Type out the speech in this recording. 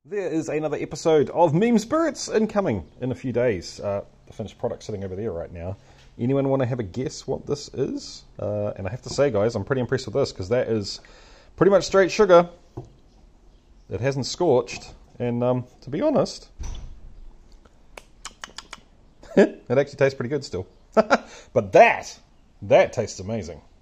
There is another episode of Meme Spirits incoming in a few days. The finished product sitting over there right now. Anyone want to have a guess what this is? And I have to say, guys, I'm pretty impressed with this because that is pretty much straight sugar. It hasn't scorched, and to be honest, it actually tastes pretty good still. But that tastes amazing.